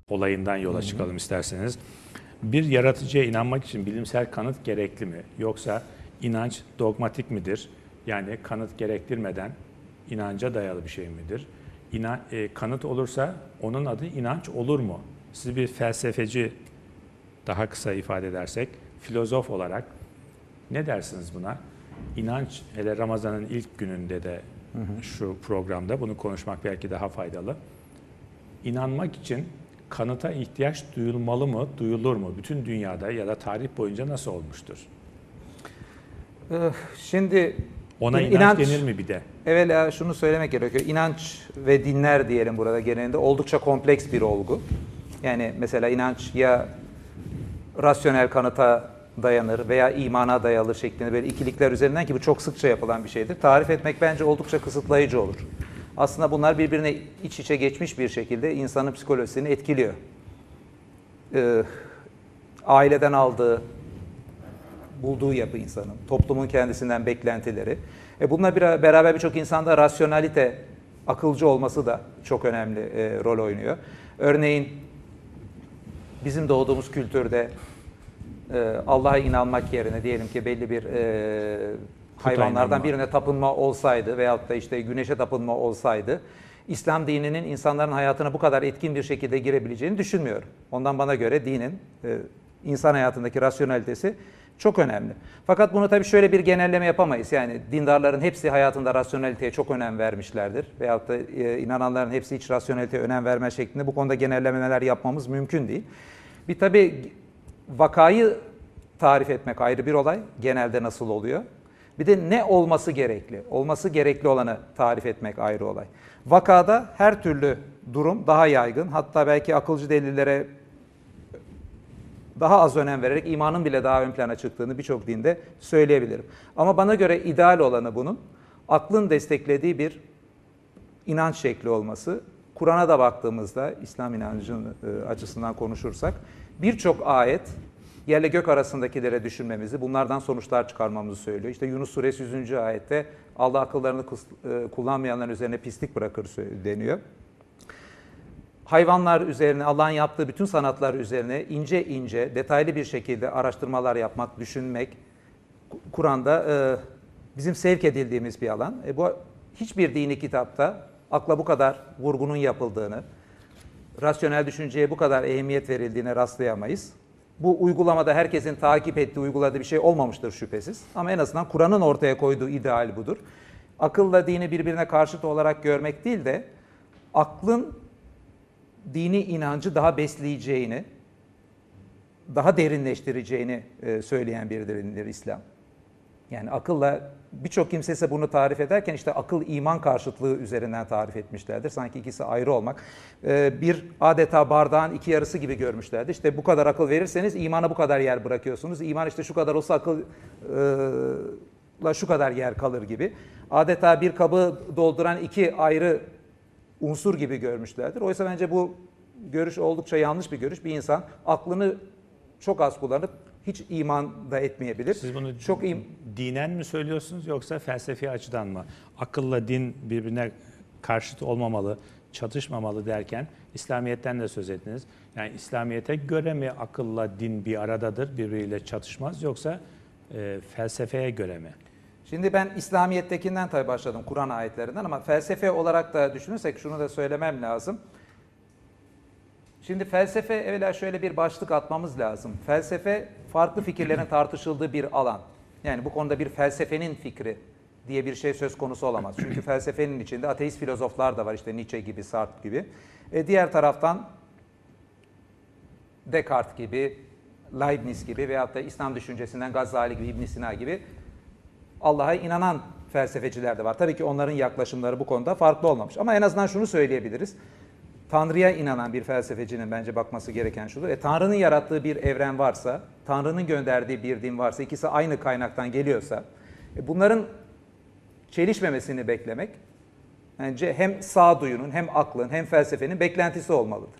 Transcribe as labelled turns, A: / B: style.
A: olayından yola çıkalım isterseniz. Bir yaratıcıya inanmak için bilimsel kanıt gerekli mi? Yoksa inanç dogmatik midir? Yani kanıt gerektirmeden inanca dayalı bir şey midir? Kanıt olursa onun adı inanç olur mu? Siz bir felsefeci, daha kısa ifade edersek, filozof olarak ne dersiniz buna? İnanç, hele Ramazan'ın ilk gününde de şu programda bunu konuşmak belki daha faydalı. İnanmak için kanıta ihtiyaç duyulmalı mı, duyulur mu? Bütün dünyada ya da tarih boyunca nasıl olmuştur?
B: Şimdi
A: ona inanç denir mi bir de?
B: Evvela şunu söylemek gerekiyor. İnanç ve dinler diyelim burada genelinde oldukça kompleks bir olgu. Yani mesela inanç ya rasyonel kanıta dayanır veya imana dayalı şeklinde böyle ikilikler üzerinden, ki bu çok sıkça yapılan bir şeydir. Tarif etmek bence oldukça kısıtlayıcı olur. Aslında bunlar birbirine iç içe geçmiş bir şekilde insanın psikolojisini etkiliyor. Aileden aldığı, bulduğu yapı insanın, toplumun kendisinden beklentileri. Bununla beraber birçok insanda rasyonalite, akılcı olması da çok önemli rol oynuyor. Örneğin bizim doğduğumuz kültürde Allah'a inanmak yerine diyelim ki belli bir hayvanlardan birine tapınma olsaydı veyahut da işte güneşe tapınma olsaydı, İslam dininin insanların hayatına bu kadar etkin bir şekilde girebileceğini düşünmüyorum. Ondan bana göre dinin insan hayatındaki rasyonalitesi çok önemli. Fakat bunu tabii şöyle bir genelleme yapamayız. Yani dindarların hepsi hayatında rasyonaliteye çok önem vermişlerdir. Veyahut da inananların hepsi hiç rasyonaliteye önem vermez şeklinde bu konuda genellemeler yapmamız mümkün değil. Bir tabii vakayı tarif etmek ayrı bir olay. Genelde nasıl oluyor? Bir de ne olması gerekli? Olması gerekli olanı tarif etmek ayrı olay. Vakada her türlü durum daha yaygın. Hatta belki akılcı delillere daha az önem vererek imanın bile daha ön plana çıktığını birçok dinde söyleyebilirim. Ama bana göre ideal olanı bunun aklın desteklediği bir inanç şekli olması. Kur'an'a da baktığımızda İslam inancının açısından konuşursak birçok ayet yerle gök arasındakilere düşünmemizi, bunlardan sonuçlar çıkarmamızı söylüyor. İşte Yunus Suresi 100. ayette Allah akıllarını kullanmayanların üzerine pislik bırakır deniyor. Hayvanlar üzerine, Allah'ın yaptığı bütün sanatlar üzerine ince ince, detaylı bir şekilde araştırmalar yapmak, düşünmek, Kur'an'da bizim sevk edildiğimiz bir alan. Bu hiçbir dini kitapta akla bu kadar vurgunun yapıldığını, rasyonel düşünceye bu kadar ehemmiyet verildiğine rastlayamayız. Bu uygulamada herkesin takip ettiği, uyguladığı bir şey olmamıştır şüphesiz. Ama en azından Kur'an'ın ortaya koyduğu ideal budur. Akılla dini birbirine karşıt olarak görmek değil de aklın dini inancı daha besleyeceğini, daha derinleştireceğini söyleyen bir dindir İslam. Yani akılla birçok kimse ise bunu tarif ederken işte akıl iman karşıtlığı üzerinden tarif etmişlerdir. Sanki ikisi ayrı olmak. Bir adeta bardağın iki yarısı gibi görmüşlerdir. İşte bu kadar akıl verirseniz imana bu kadar yer bırakıyorsunuz. İman işte şu kadar olsa akılla şu kadar yer kalır gibi. Adeta bir kabı dolduran iki ayrı unsur gibi görmüşlerdir. Oysa bence bu görüş oldukça yanlış bir görüş. Bir insan aklını çok az kullanıp hiç iman da etmeyebilir.
A: Siz bunu dinen mi söylüyorsunuz yoksa felsefi açıdan mı? Akılla din birbirine karşıt olmamalı, çatışmamalı derken İslamiyet'ten de söz ettiniz. Yani İslamiyet'e göre mi akılla din bir aradadır, birbiriyle çatışmaz, yoksa felsefeye göre mi?
B: Şimdi ben İslamiyet'tekinden tabii başladım, Kur'an ayetlerinden, ama felsefe olarak da düşünürsek şunu da söylemem lazım. Şimdi felsefe, evvela şöyle bir başlık atmamız lazım. Felsefe, farklı fikirlerin tartışıldığı bir alan. Yani bu konuda bir felsefenin fikri diye bir şey söz konusu olamaz. Çünkü felsefenin içinde ateist filozoflar da var, işte Nietzsche gibi, Sartre gibi. Diğer taraftan Descartes gibi, Leibniz gibi veyahut da İslam düşüncesinden Gazali gibi, İbn Sina gibi Allah'a inanan felsefeciler de var. Tabii ki onların yaklaşımları bu konuda farklı olmamış. Ama en azından şunu söyleyebiliriz. Tanrı'ya inanan bir felsefecinin bence bakması gereken şudur. Tanrı'nın yarattığı bir evren varsa, Tanrı'nın gönderdiği bir din varsa, ikisi aynı kaynaktan geliyorsa, bunların çelişmemesini beklemek bence hem sağduyunun, hem aklın, hem felsefenin beklentisi olmalıdır.